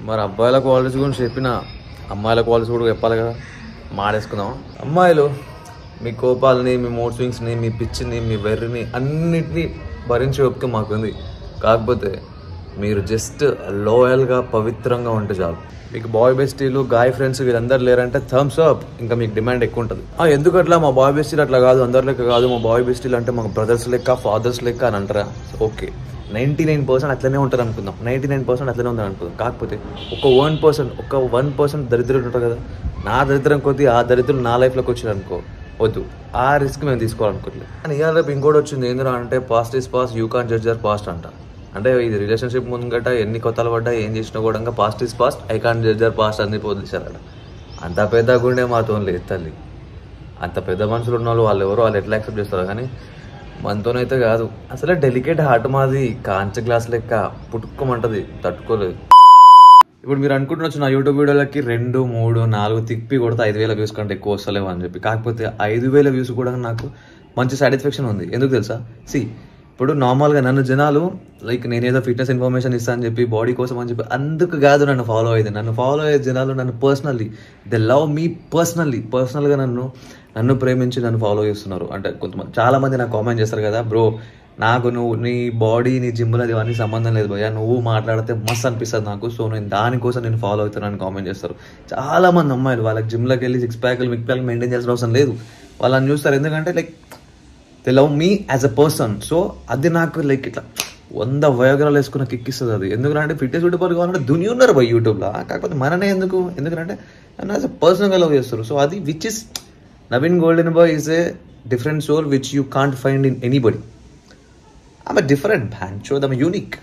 మరి అబ్బాయిల క్వాలిటీస్ గురించి చెప్పిన అమ్మాయిల క్వాలిటీస్ కూడా చెప్పాలి కదా, మాడేసుకుందాం. అమ్మాయిలు మీ కోపాలని, మీ మూడ్ స్వింగ్స్ని, మీ పిచ్చిని, మీ వెర్రిని అన్నిటినీ భరించి ఓపిక మాకుంది. కాకపోతే మీరు జస్ట్ లోయల్గా పవిత్రంగా ఉంటే చాలు. మీకు బాయ్ బెస్టీలు, గాయ్ ఫ్రెండ్స్ వీళ్ళందరూ లేరంటే థమ్స్ అప్. ఇంకా మీకు డిమాండ్ ఎక్కువ ఉంటుంది. ఎందుకట్లా మా బాయ్ బెస్టీలు అట్లా కాదు, అందరి లెక్క కాదు, మా బాయ్ బెస్టీలు అంటే మా బ్రదర్స్ లెక్క, ఫాదర్స్ లెక్క అని అంటారా? ఓకే, 99% అట్లనే ఉంటారు అనుకుందాం, 99% అట్లనే ఉంటారు అనుకుందాం. కాకపోతే ఒక 1% దరిద్రులు ఉంటారు కదా, నా దరిద్రం కొద్దీ ఆ దరిద్రులు నా లైఫ్లోకి వచ్చారు అనుకో, వద్దు, ఆ రిస్క్ మేము తీసుకోవాలనుకోలేదు. కానీ ఇవాళ రేపు ఇంకోటి వచ్చింది ఏంద్రా అంటే, past is past, you can't judge your past అంట. అంటే ఇది రిలేషన్షిప్ ముంగట ఎన్ని కొత్తలు పడ్డా, ఏం చేసినా కూడా past is past, I can't judge your past అని వదిలేశారట. అంత పెద్ద గుండె మాతో లేదు తల్లి. అంత పెద్ద మనుషులు ఉన్న వాళ్ళు ఎవరో వాళ్ళు ఎట్లా యాక్సెప్ట్ చేస్తారు, కానీ మనతోనైతే కాదు. అసలే డెలికేట్ హార్ట్ మాది, కాంచ గ్లాస్ లెక్క పుట్టుకోమంటది, తట్టుకోలేదు. ఇప్పుడు మీరు అనుకుంటున్నచ్చు నా యూట్యూబ్ వీడియోలకి 2, 3, 4 తిప్పి కొడితే 5,000 వ్యూస్ కంటే ఎక్కువ వస్తలేవు అని చెప్పి. కాకపోతే 5,000 వ్యూస్ కూడా నాకు మంచి సాటిస్ఫాక్షన్ ఉంది. ఎందుకు తెలుసా? ఇప్పుడు నార్మల్గా నన్ను జనాలు లైక్ నేనేదో ఫిట్నెస్ ఇన్ఫర్మేషన్ ఇస్తాను అని చెప్పి, బాడీ కోసం అని చెప్పి అందుకు కాదు నన్ను ఫాలో అయ్యే జనాలు నన్ను పర్సనల్లీ, దే లవ్ మీ పర్సనల్గా నన్ను ప్రేమించి నన్ను ఫాలో చేస్తున్నారు. అంటే కొంతమంది చాలామంది నాకు కామెంట్ చేస్తారు కదా, బ్రో నాకు నువ్వు నీ బాడీ, నీ జిమ్లో ఇవన్నీ సంబంధం లేదు భయ్యా, నువ్వు మాట్లాడితే మస్తు అనిపిస్తుంది నాకు, సో నేను దానికోసం నేను ఫాలో అవుతానని కామెంట్ చేస్తారు. చాలామంది అమ్మాయిలు వాళ్ళకి జిమ్లోకి వెళ్ళి 6 ప్యాక్లు మెయింటైన్ చేయాల్సిన అవసరం లేదు, వాళ్ళని చూస్తారు. ఎందుకంటే like they love me as a person. So అది నాకు లైక్ ఇట్లా 100 వయోగ్రాలు వేసుకున్న కిక్కిస్తుంది అది. ఎందుకంటే ఫిట్నెస్ యూట్యూబర్ కావాలంటే దుని ఉన్నారు బై యూట్యూబ్లో, కాకపోతే మననే ఎందుకంటే నన్ను యాజ్ అ పర్సన్గా లవ్ చేస్తారు. సో అది which is Naveen golden boy is a different soul which you can't find in anybody. I'm a different band, so I'm unique.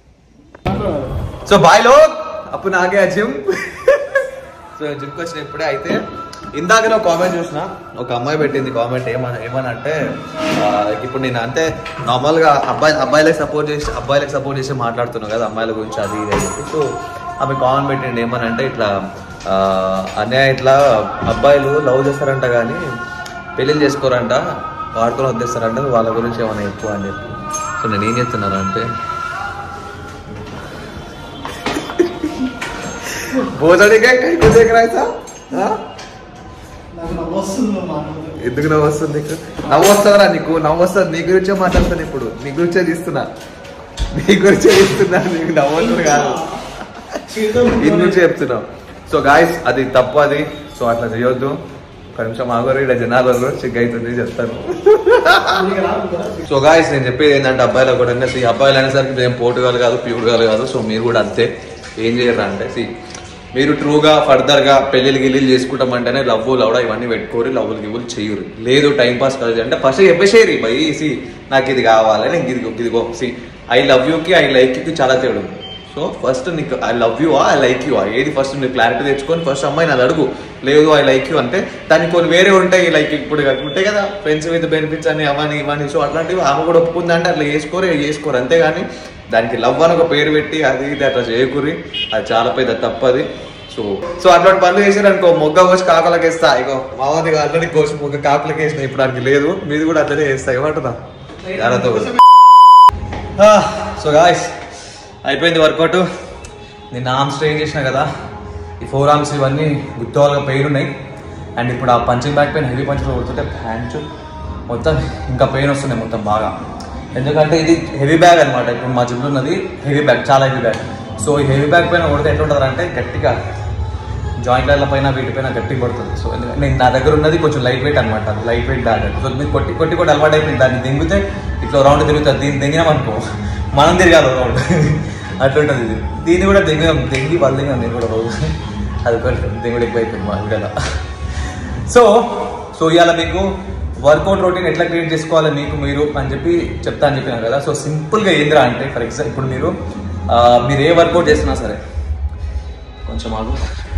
So bye log, अपन आ गया जिम. సో జిమ్కి వచ్చిన ఇప్పుడే. అయితే ఇందాక నేను కామెంట్ చూసిన, ఒక అమ్మాయి పెట్టింది కామెంట్, ఏమనంటే ఇప్పుడు నేను అంటే నార్మల్గా అబ్బాయిలకు సపోర్ట్ చేసి మాట్లాడుతున్నాను కదా అమ్మాయిల గురించి అది ఇది అని చెప్పి. సో ఆమె కామెంట్ పెట్టింది ఏమనంటే, ఇట్లా అన్నయ్య ఇట్లా అబ్బాయిలు లవ్ చేస్తారంట కానీ పెళ్ళిళ్ళు చేసుకోరంట, వాడుకొని వదిలేస్తారంట, వాళ్ళ గురించి ఏమైనా ఎక్కువ అని చెప్పి. సో నేను ఏం చెప్తున్నాను అంటే, ఎందుకు నవ్వు వస్తుంది నీకు? నవ్వు వస్తుందా నీకు? నవ్వు వస్తుంది, నీ గురించే మాట్లాడుతాను ఇప్పుడు, నీ గురించే తీస్తున్నా, నీకు నవ్వు వస్తుంది కాదు, ఇది నుంచి చెప్తున్నావు. సో గాయస్ అది తప్పు అది, సో అట్లా చేయొద్దు. ఒక నిమిషం ఆగరు, ఇక్కడ జనాలలో చెక్ అవుతుంది చెప్తాను. సో గాయస్ నేను చెప్పేది ఏంటంటే, అబ్బాయిలు కూడా అబ్బాయిలు అనేసరికి ఏం పోటుగాలు కాదు, ప్యూర్గాలు కాదు. సో మీరు కూడా అంతే, ఏం చేయరు అంటే మీరు ట్రూగా ఫర్దర్గా పెళ్ళిళ్ళు గిల్లీలు చేసుకుంటామంటేనే లవ్వులు ఇవన్నీ పెట్టుకోరు, లవ్వులు గివ్వులు చేయరు. లేదు టైంపాస్ కాదు అంటే ఫస్ట్ చెప్పేసేరి బై, నాకు ఇది కావాలి, నేను ఇదిగో ఐ లవ్ యూకి ఐ లైక్ యూకి చాలా తేడు. సో ఫస్ట్ నీకు I love you I like you ఏది ఫస్ట్ నీకు క్లారిటీ తెచ్చుకొని ఫస్ట్ అమ్మాయి నాది అడుగు. లేదు ఐ లైక్ యూ అంటే దానికి కొన్ని వేరే ఉంటాయి, లైక్ ఇప్పుడు ఉంటాయి కదా ఫ్రెండ్స్ విత్ బెనిఫిట్స్ అని అవన్నీ ఇవన్నీ. సో అట్లాంటివి ఆమె కూడా ఒప్పుకుందంటే అట్లా చేసుకోరు, అంతేగాని దానికి లవ్ అని ఒక పేరు పెట్టి అది ఇది అట్లా చేయకూరి, అది చాలా పెద్ద తప్పది. సో అట్లాంటి పనులు చేసారు అనుకో, మొగ్గ కోసి కాకులకి వేస్తా. ఇగో మామూలు ఆల్రెడీ కోసి మొగ్గ కాకులకి వేసిన, ఇప్పుడు దానికి లేదు, మీది కూడా అట్లనే వేస్తా. ఏమంటుందా? సో గాయ్స్ అయిపోయింది వర్కౌట్. నేను ఆర్మ్స్ ట్రైన్ చేసిన కదా, ఈ 4 arms ఇవన్నీ గుర్తుగా పెయిన్ ఉన్నాయి. అండ్ ఇప్పుడు ఆ punching back pain, heavy punch కొడుతుంటే హ్యాండ్స్ మొత్తం ఇంకా పెయిన్ వస్తున్నాయి మొత్తం బాగా. ఎందుకంటే ఇది హెవీ బ్యాగ్ అనమాట, ఇప్పుడు మా జిమ్లో ఉన్నది హెవీ బ్యాగ్, చాలా హెవీ బ్యాగ్. సో ఈ హెవీ బ్యాగ్ పైన కొడితే ఎట్లుంటుంది అంటే గట్టిగా జాయింట్ల పైన వీటిపైన గట్టిగా పడుతుంది. సో ఎందుకంటే నా దగ్గర ఉన్నది కొంచెం లైట్ వెయిట్ అనమాట, లైట్ వెయిట్ బ్యాగ్. సో మీరు కొట్టి అలవాటు అయిపోయింది, దాన్ని దింగితే ఇట్లా రౌండ్ తిరుగుతుంది. దీన్ని దిగినామనుకో మనం తిరగాలి రౌండ్, అట్లుంటుంది ఇది. దీన్ని కూడా దెంగి వాళ్ళు దిగాం నేను కూడా రోజు, అది కొంచెం దెంగుడు ఎక్కువ అయిపోయింది మా వీడియోలో. సో ఇవాళ మీకు వర్కౌట్ రొటీన్ ఎట్లా క్రియేట్ చేసుకోవాలి మీరు అని చెప్పి చెప్తా అని చెప్పినాను కదా. సో సింపుల్గా ఏందిరా అంటే, ఫర్ ఎగ్జాంపుల్ ఇప్పుడు మీరు ఏ వర్కౌట్ చేస్తున్నా సరే, కొంచెం ఆగు,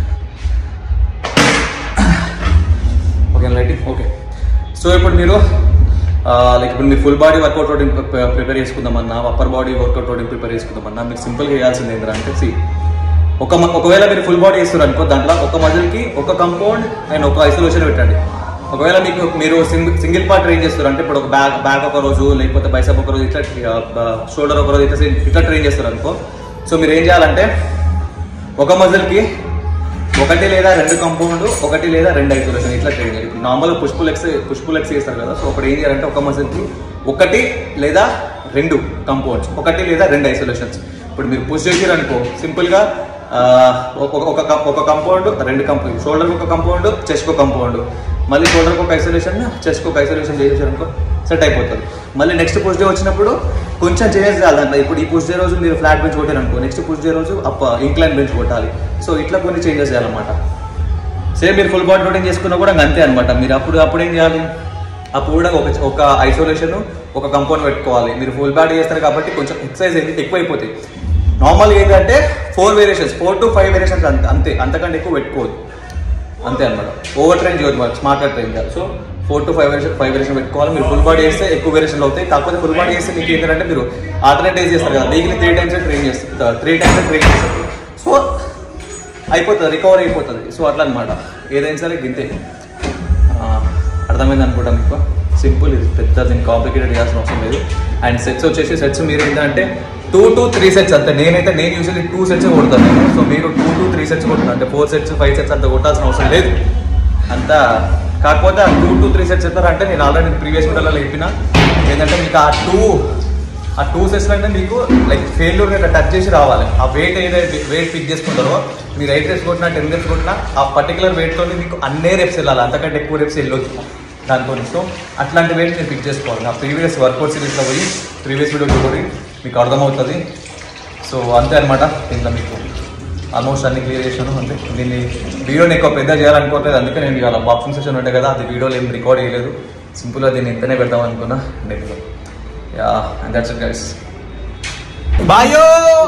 ఓకే లైటింగ్ ఓకే. సో ఇప్పుడు మీరు లైక్ ఇప్పుడు మీరు full body workout routine prepare చేసుకుందామన్నా, upper body workout routine prepare చేసుకుందామన్నా, మీరు సింపుల్గా చేయాల్సింది ఏంటంటే, ఒకవేళ మీరు ఫుల్ బాడీ వేస్తారు అనుకో, దాంట్లో ఒక మజిల్కి ఒక కంపౌండ్ అండ్ ఒక ఐసోలేషన్ పెట్టండి. ఒకవేళ మీరు సింగిల్ పార్ట్ ట్రైన్ చేస్తారు అంటే, ఇప్పుడు ఒక బ్యాక్ ఒక రోజు, లేకపోతే బైసెప్ ఒక రోజు, ఇట్లా షోల్డర్ ఒక రోజు, ఇట్లా ట్రైన్ చేస్తారు అనుకో. సో మీరు ఏం చేయాలంటే ఒక మజిల్కి ఒకటి లేదా రెండు కాంపౌండ్, ఒకటి లేదా రెండు ఐసోలేషన్ ఇట్లా ట్రైన్ చేయాలి. ఇప్పుడు నార్మల్గా పుష్ పుల్ లెగ్స్ చేస్తారు కదా, సో అప్పుడు ఏం చేయాలంటే ఒక మజిల్కి ఒకటి లేదా రెండు కాంపౌండ్స్, ఒకటి లేదా రెండు ఐసోలేషన్స్. ఇప్పుడు మీరు పుష్ చేసారు అనుకో, సింపుల్గా ఒక కాంపౌండ్, రెండు కాంపౌండ్, షోల్డర్కి ఒక కాంపౌండ్, చెస్ట్కి ఒక కాంపౌండ్, మళ్ళీ షోల్డర్కి ఒక ఐసోలేషన్, చెస్ట్కి ఒక ఐసోలేషన్ చేసేసారు అనుకో సెట్ అయిపోతుంది. మళ్ళీ నెక్స్ట్ పుష్ డే వచ్చినప్పుడు కొంచెం చేంజెస్ చేయాలంటే, ఇప్పుడు ఈ పుష్ డే రోజు మీరు ఫ్లాట్ బెంచ్ కొట్టారు అనుకో, నెక్స్ట్ పుష్ డే రోజు ఇంక్లైన్ బెంచ్ కొట్టాలి. సో ఇట్లా కొన్ని చేంజెస్ చేయాలన్నమాట. సేమ్ మీరు ఫుల్ బాడీ రొటీన్ చేసుకున్నా కూడా అంతే అనమాట. మీరు అప్పుడు ఏం చేయాలి, అప్పుడు కూడా ఒక ఐసోలేషన్, ఒక కంపౌండ్ పెట్టుకోవాలి. మీరు ఫుల్ బాడీ చేస్తారు కాబట్టి కొంచెం ఎక్సర్సైజ్ ఎక్కువ అయిపోతాయి. నార్మల్గా ఏంటంటే 4 వేరియేషన్స్, 4 to 5 వేరియేషన్స్ అంతే, అంతకంటే ఎక్కువ పెట్టుకోవద్దు అంతే అనమాట. ఓవర్ ట్రైన్ చేయొద్దు, మనకు స్మార్ట్గా ట్రైన్ చేయాలి. సో 4 to 5 వేరియేషన్ పెట్టుకోవాలి. మీరు ఫుల్ బాడీ చేస్తే ఎక్కువ వేరియేషన్లు అవుతాయి. కాకపోతే ఫుల్ బాడీ చేస్తే మీకు ఏంటంటే మీరు ఆల్టర్నేట్ డేస్ చేస్తారు కదా, వీక్లీ 3 times ట్రైన్ చేస్తారు, 3 times ట్రైన్ చేస్తారు. సో అయిపోతుంది, రికవర్ అయిపోతుంది. సో అట్లా అనమాట. ఏదైనా సరే గింతే. అర్థమైంది అనుకుంటా మీకు. సింపుల్, ఇది పెద్ద దీన్ని కాంప్లికేటెడ్ చేయాల్సిన అవసరం లేదు. అండ్ సెట్స్ మీరు ఏంటంటే 2 to 3 sets అంతే. నేను యూజువల్లీ 2 sets కొడతాను నేను. సో మీరు 2 to 3 sets కొడుతున్నాను అంటే 4 sets 5 sets అంత కొట్టాల్సిన అవసరం లేదు అంతా. కాకపోతే ఆ 2 to 3 sets ఎత్తారంటే నేను ఆల్రెడీ ప్రీవియస్ వీడియోలో చెప్పిన ఏంటంటే మీకు ఆ 2 sets అంటే మీకు లైక్ ఫెయిల్యూర్ ఇట్లా టచ్ చేసి రావాలి. ఆ వెయిట్ ఫిక్స్ చేసుకుంటారో మీరు 8 reps కొట్టినా 10 reps కొట్టినా ఆ పర్టికులర్ వెయిట్తో మీకు అన్నే రెప్స్ వెళ్ళాలి, అంతకంటే ఎక్కువ రెప్స్ వెళ్ళొద్దు దాంతో. సో అట్లాంటి వెయిట్ మీరు ఫిక్స్ చేసుకోవాలి. నా ప్రీవియస్ వర్కౌట్ సిరీస్లో పోయి ప్రీవియస్ వీడియో చూడండి, మీకు అర్థమవుతుంది. సో అంతే అనమాట. దీంట్లో మీకు ఆల్మోస్ట్ అన్ని క్లియర్ చేశాను. అంటే దీన్ని వీడియోని ఎక్కువ పెద్ద చేయాలనుకోవట్లేదు, అందుకే నేను ఇవాళ బాక్సింగ్ సెషన్ ఉంటాయి కదా, అది వీడియోలో ఏం రికార్డ్ చేయలేదు. సింపుల్గా దీన్ని ఇంతనే పెడదాం అనుకున్నా నేను. Yeah, and that's it guys. బాయో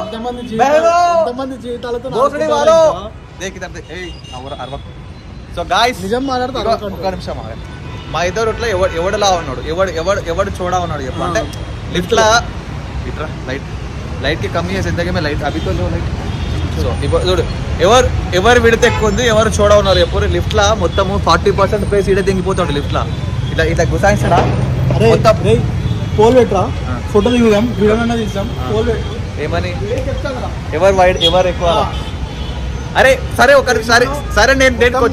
సో గాయస్ ఒక నిమిషం మా ఇద్దరుట్లో ఎవడులా ఉన్నాడు, ఎవడు చూడా ఉన్నాడు చెప్పు. అంటే లిఫ్ట్లా ఇట్రా లైట్ కి కమ్మి చేసి ఎంతకేమే లైట్ అభితో లైట్. సో ఇప్పుడు చూడు, ఎవరు విడితే ఎక్కువ ఉంది, ఎవరు చూడ ఉన్నారు ఎప్పుడు. లిఫ్ట్లా మొత్తము 40% ప్రైస్ ఇడే దిగిపోతాడు. లిఫ్ట్లా ఇట్లా గుసాయిస్తాడా మొత్తం. పోల్ పెట్టరా, ఫోటో దిగుదాం, వీడియో తీసాం. పోల్ ఏమని ఎవరు ఎక్కువ. అరే సరే సరే నేను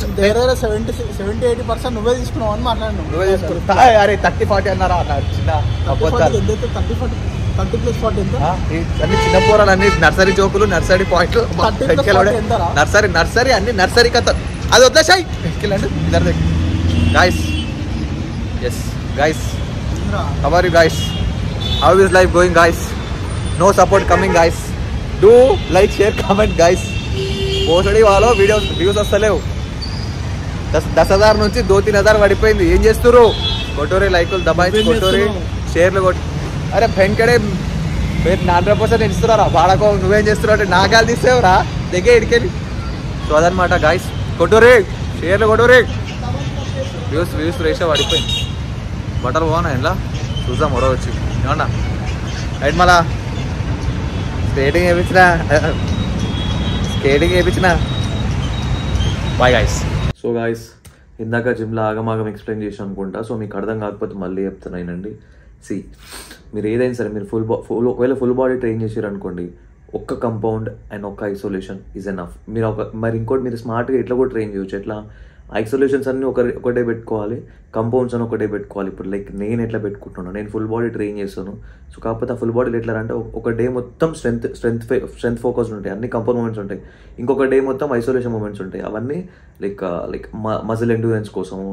70-80% నువ్వే తీసుకున్నావు అని మాట్లాడినావు. నువ్వే తీసుకున్నా. అరే 30-40 అన్నారా చిన్న 30+40 ఎంత? అన్ని చిన్న పోరాలు, అన్ని నర్సరీ జోకులు, నర్సరీ పాయింట్లు, నర్సరీ అన్ని నర్సరీ కథ. అది వదిలేసాయి ఎక్కిలండి ఇద్దరు. Guys yes guys, how are you guys? How is life going guys? No support coming guys. Do like, share, comment guys. పోసడి వాళ్ళు వ్యూస్ వస్తలేవు. 10,000 నుంచి 2-3,000 పడిపోయింది. ఏం చేస్తున్నారు? కొట్టోరి లైకులు దబాయించి కొట్టోరి, షేర్లు కొట్టి. అరే వెంకడే మీరు 100% ఇస్తున్నారా వాడకో. నువ్వేం చేస్తున్నావు అంటే నాగాలు తీసేవరా దగ్గర ఇడికెళ్ళి. సో అదనమాట గాయస్. కొట్టోరి షేర్లు కొట్టోరి. వ్యూస్ రేషా పడిపోయింది. బట్టలు బాగున్నాయి ఇలా చూద్దాం మొడ వచ్చి ఏమన్నా. రైట్ మళ్ళా స్కేటింగ్ వేయించిన బాయ్ గాయస్. సో గాయస్, ఇందాక జిమ్లో ఆగమాగం ఎక్స్ప్లెయిన్ చేసాను అనుకుంటా. సో మీకు అర్థం కాకపోతే మళ్ళీ చెప్తున్నానండి. మీరు ఏదైనా సరే మీరు ఒకవేళ ఫుల్ బాడీ ట్రైన్ చేసారు అనుకోండి, ఒక్క కంపౌండ్ అండ్ ఒక్క ఐసోలేషన్ ఈజ్ ఎనఫ్. మీరు మరి ఇంకోటి మీరు స్మార్ట్గా ఎట్లా కూడా ట్రైన్ చేయొచ్చు. ఎట్లా ఐసోలేషన్స్ అన్నీ ఒకటే పెట్టుకోవాలి, కంపౌండ్స్ అని ఒకటే పెట్టుకోవాలి. ఇప్పుడు లైక్ నేను ఎట్లా పెట్టుకుంటున్నాను, నేను ఫుల్ బాడీ ట్రైన్ చేస్తాను. సో కాకపోతే ఆ ఫుల్ బాడీలో ఎట్లా అంటే ఒక డే మొత్తం స్ట్రెంత్ ఫోకస్ ఉంటాయి, అన్ని కంపౌండ్ మూమెంట్స్ ఉంటాయి. ఇంకొక డే మొత్తం ఐసోలేషన్ మూమెంట్స్ ఉంటాయి. అవన్నీ లైక్ మజిల్ ఎండ్యూరెన్స్ కోసము,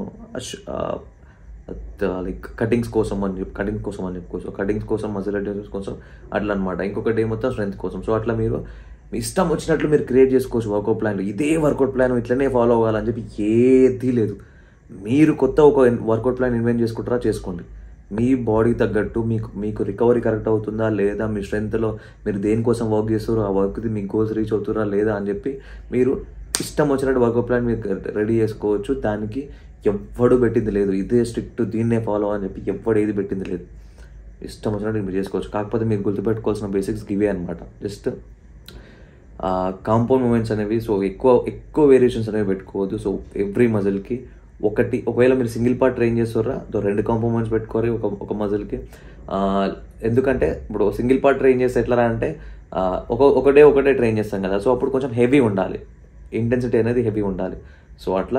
లైక్ కటింగ్స్ కోసం అని చెప్పుకోవచ్చు. కటింగ్స్ కోసం, మజిల్ ఎండ్యూరెన్స్ కోసం అట్లా అనమాట. ఇంకొక డే మొత్తం స్ట్రెంత్ కోసం. సో అట్లా మీరు మీ ఇష్టం వచ్చినట్లు మీరు క్రియేట్ చేసుకోవచ్చు వర్కౌట్ ప్లాన్లు. ఇదే వర్కౌట్ ప్లాన్ ఇట్లనే ఫాలో అవ్వాలని చెప్పి ఏదీ లేదు. మీరు కొత్త ఒక వర్కౌట్ ప్లాన్ ఇన్వెంట్ చేసుకుంటారా చేసుకోండి. మీ బాడీ తగ్గట్టు మీకు రికవరీ కరెక్ట్ అవుతుందా లేదా, మీ స్ట్రెంత్లో మీరు దేనికోసం వర్క్ చేస్తారో ఆ వర్క్ది మీ గోల్స్ రీచ్ అవుతారా లేదా అని చెప్పి మీరు ఇష్టం వచ్చినట్టు వర్కౌట్ ప్లాన్ మీరు రెడీ చేసుకోవచ్చు. దానికి ఎవ్వడు పెట్టింది లేదు, ఇదే స్ట్రిక్ట్ దీన్నే ఫాలో అని చెప్పి ఎవ్వడు ఏది పెట్టింది లేదు. ఇష్టం వచ్చినట్టు మీరు చేసుకోవచ్చు. కాకపోతే మీరు గుర్తుపెట్టుకోవాల్సిన బేసిక్స్ ఇవే అనమాట. జస్ట్ కాంపౌండ్ మూమెంట్స్ అనేవి. సో ఎక్కువ వేరియేషన్స్ అనేవి పెట్టుకోవద్దు. సో ఎవ్రీ మజిల్కి ఒకవేళ మీరు సింగిల్ పార్ట్ ట్రైన్ చేస్తారా 2 కాంపౌండ్ పెట్టుకోవాలి ఒక మజిల్కి. ఎందుకంటే ఇప్పుడు సింగిల్ పార్ట్ ట్రైన్ చేస్తే ఎట్లా అంటే ఒకటే ట్రైన్ చేస్తాం కదా, సో అప్పుడు కొంచెం హెవీ ఉండాలి, ఇంటెన్సిటీ అనేది హెవీ ఉండాలి. సో అట్లా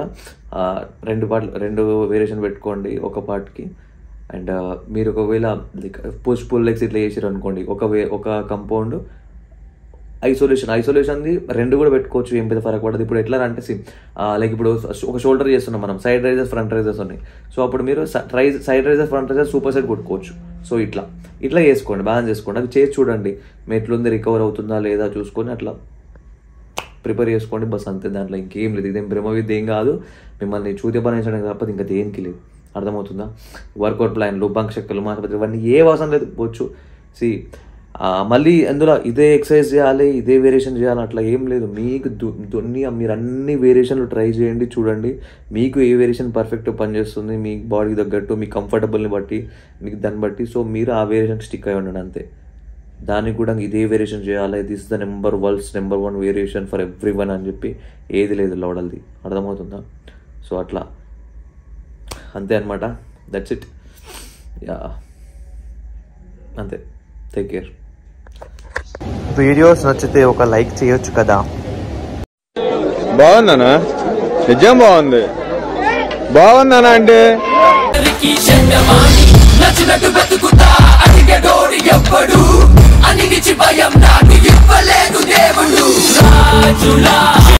2 వేరియేషన్ పెట్టుకోండి ఒక పార్ట్కి. అండ్ మీరు ఒకవేళ పుష్ పుల్ లెగ్స్ ఇట్లా చేసారు అనుకోండి, ఒక కంపౌండ్ ఐసోలేషన్ది 2 కూడా పెట్టుకోవచ్చు, ఏం పెద్ద ఫరక్ పడదు. ఇప్పుడు ఎట్లా అంటే లైక్ ఇప్పుడు ఒక షోల్డర్ చేస్తున్నాం మనం, సైడ్ రైజర్స్ ఫ్రంట్ రైజర్స్ ఉన్నాయి. సో అప్పుడు మీరు side raiser front raiser super set కొట్టుకోవచ్చు. సో ఇట్లా చేసుకోండి, బ్యాలెన్స్ చేసుకోండి. అది చేసి చూడండి మీ ఎట్లుంది, రికవర్ అవుతుందా లేదా చూసుకొని అట్లా ప్రిపేర్ చేసుకోండి. బస్ అంతే, దాంట్లో ఇంకేం లేదు. ఇదేం బ్రహ్మవిద్య ఏం కాదు, మిమ్మల్ని చూద్యపనించడానికి తప్ప ఇంకా దేనికి లేదు. అర్థమవుతుందా? వర్కౌట్ ప్లాన్లు, బంక్ శక్తులు, మాసపత్రి ఇవన్నీ ఏ అవసరం లేదు, పోవచ్చు. మళ్ళీ అందులో ఇదే ఎక్సర్సైజ్ చేయాలి, ఇదే వేరియేషన్ చేయాలి అట్లా ఏం లేదు. మీకు మీరు అన్ని వేరియేషన్లు ట్రై చేయండి, చూడండి మీకు ఏ వేరియేషన్ పర్ఫెక్ట్ పనిచేస్తుంది, మీ బాడీకి తగ్గట్టు, మీ కంఫర్టబుల్ని బట్టి, మీకు దాన్ని బట్టి. సో మీరు ఆ వేరియేషన్ స్టిక్ అయి ఉండండి అంతే. దానికి కూడా ఇదే వేరియేషన్ చేయాలి, this the world's number 1 variation for every one అని చెప్పి ఏది లేదు లోడల్ది. అర్థమవుతుందా? సో అట్లా అంతే అనమాట. That's it. యా అంతే. Take care. వీడియోస్ నచ్చితే ఒక లైక్ చేయొచ్చు కదా. బాగుందనా? నిజం బాగుంది. బాగుందనా అంటే నచ్చినట్టు బతుకుతా అడిగడోడి ఎవ్వడు అన్నిటికి భయం నాకు ఇవ్వలేదు దేవుడు రాజులా